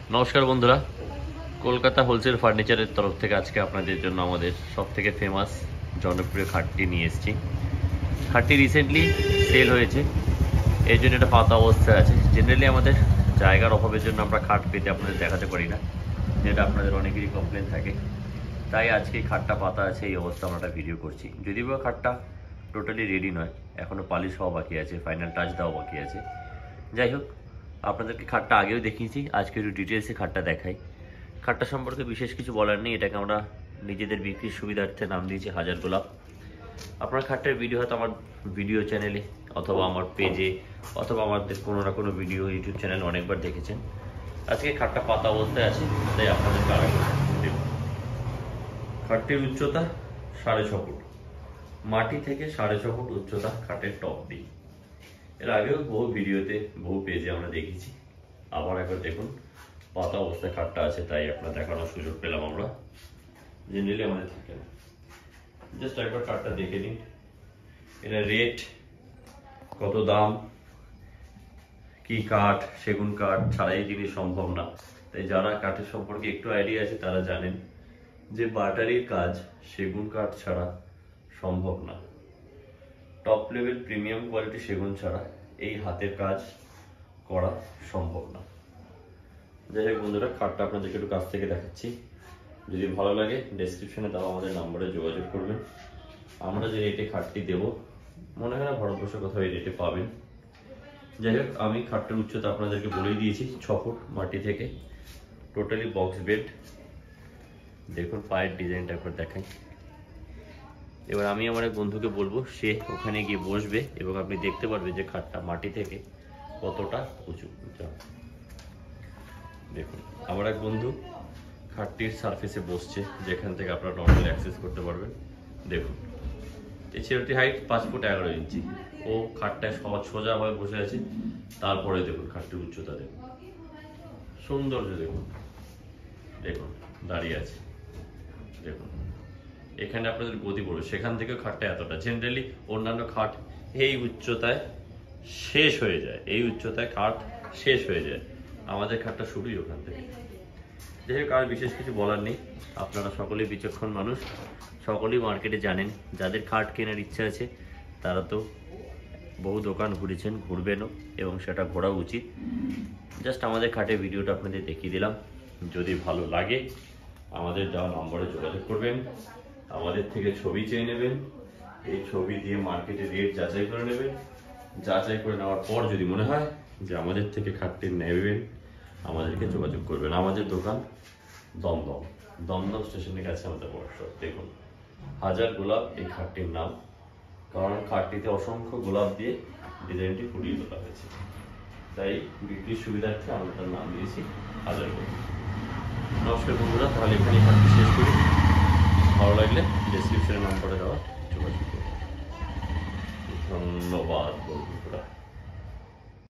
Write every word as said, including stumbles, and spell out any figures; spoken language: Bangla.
नमस्कार बंधुरा कलकाता होलसेल फार्निचारेर तरफ থেকে আজকে আপনাদের জন্য আমাদের সবথেকে ফেমাস জনপ্রিয় খাটটি নিয়ে এসেছি। খাটটি রিসেন্টলি সেল হয়েছে, এই জন্য এটা পাতা অবস্থায় আছে। জেনারেলি আমাদের জায়গার অভাবের জন্য আমরা খাট পেতে আপনাদের দেখাতে পারি না, যেটা আপনাদের অনেকেরই কমপ্লেন থাকে। তাই আজকে খাটটা পাতা আছে, এই অবস্থা আমরা ভিডিও করছি। যদিও বা খাটটা টোটালি রেডি নয়, এখনও পালিশ হওয়া বাকি আছে, ফাইনাল টাচ দেওয়া বাকি আছে। যাই হোক, আপনাদেরকে খাটটা আগেও দেখিয়েছি, আজকে একটু ডিটেলসে খাটটা দেখাই। খাটটা সম্পর্কে বিশেষ কিছু বলার নেই, এটাকে আমরা নিজেদের বিক্রির সুবিধার্থে নাম দিয়েছি হাজার গোলাপ। আপনার খাটটার ভিডিও হয়তো আমার ভিডিও চ্যানেলে অথবা আমার পেজে অথবা আমাদের কোনো না কোনো ভিডিও ইউটিউব চ্যানেলে অনেকবার দেখেছেন। আজকে খাটটা পাতা অবস্থায় আছে, তাই আপনাদেরকে আগে দেখুন। খাটটির উচ্চতা সাড়ে ছ ফুট, মাটি থেকে সাড়ে ছ ফুট উচ্চতা খাটের টপ দিয়ে। এর আগেও বহু ভিডিওতে বহু পেজে আমরা দেখেছি, আবার একবার দেখুন পাতা অবস্থায় খাটটা আছে, তাই আপনার দেখানোর সুযোগ পেলাম আমরা। জেনারেলি আমাদের থাকে না, জাস্ট একবার খাটটা দেখে নিন। এটা রেট, কত দাম, কি কাঠ, সেগুন কাঠ ছাড়া এই জিনিস সম্ভব না। তাই যারা কাঠের সম্পর্কে একটু আইডিয়া আছে তারা জানেন যে বাটারির কাজ সেগুন কাঠ ছাড়া সম্ভব না। টপ লেভেল প্রিমিয়াম কোয়ালিটি সেগুন ছাড়া এই হাতের কাজ করা সম্ভব না। যাই হোক বন্ধুরা, খাটটা আপনাদেরকে একটু কাছ থেকে দেখাচ্ছি। যদি ভালো লাগে ডেসক্রিপশনে দেওয়া আমাদের নম্বরে যোগাযোগ করবেন। আমরা যে রেটে খাটটি দেব, মনে হয় না ভারতবর্ষের কোথাও এই রেটে পাবেন। যাই হোক, আমি খাটটার উচ্চতা আপনাদেরকে বলেই দিয়েছি, ছ ফুট মাটি থেকে। Totally box bed. দেখুন পায়ের ডিজাইনটা একবার দেখাই। এবার আমি আমার এক বন্ধুকে বলবো, সে ওখানে গিয়ে বসবে এবং আপনি দেখতে পারবেন যে খাটটা মাটি থেকে কতটা উঁচু। দেখুন আমার এক বন্ধু খাটটির সারফেসে বসছে, যেখান থেকে আপনারা নর্মাল অ্যাক্সেস করতে পারবেন। দেখুন এই ছেলেটির হাইট পাঁচ ফুট এগারো ইঞ্চি, ও খাটটায় সহজ সোজাভাবে বসে আছে। তারপরে দেখুন খাটটির উচ্চতা দেখুন, সৌন্দর্য দেখুন, দেখুন দাঁড়িয়ে আছে। দেখুন এখানে আপনাদের গতি পড়বে, সেখান থেকে খাটটা এতটা। জেনারেলি অন্যান্য খাট এই উচ্চতায় শেষ হয়ে যায়, এই উচ্চতায় খাট শেষ হয়ে যায়, আমাদের খাটটা শুরুই ওখান থেকে। যাই হোক, আর বিশেষ কিছু বলার নেই। আপনারা সকলেই বিচক্ষণ মানুষ, সকলেই মার্কেটে জানেন। যাদের খাট কেনার ইচ্ছা আছে তারা তো বহু দোকান ঘুরেছেন, ঘুরবেনও, এবং সেটা ঘোরা উচিত। জাস্ট আমাদের খাটের ভিডিওটা আপনাদের দেখিয়ে দিলাম। যদি ভালো লাগে আমাদের দেওয়া নম্বরে যোগাযোগ করবেন, আমাদের থেকে ছবি চেয়ে নেবেন, এই ছবি দিয়ে মার্কেটে রেট যাচাই করে নেবেন। যাচাই করে নেওয়ার পর যদি মনে হয় যে আমাদের থেকে খাটটি নেবেন, আমাদেরকে যোগাযোগ করবেন। আমাদের দোকান দমদম, দমদম স্টেশনের কাছে আমাদের ওয়ার্কশপ। দেখুন হাজার গোলাপ এই খাটটির নাম, কারণ খাটটিতে অসংখ্য গোলাপ দিয়ে ডিজাইনটি ফুটিয়ে তোলা হয়েছে, তাই বিক্রির সুবিধার্থে আমরা তার নাম দিয়েছি হাজার গোলাপ। নমস্কার বন্ধুরা, তাহলে এখানে খাটটি শেষ করি। ভালো লাগলে ডেসক্রিপশনের নাম্বারে দেওয়া যোগাযোগ করুন। ধন্যবাদ বন্ধুরা।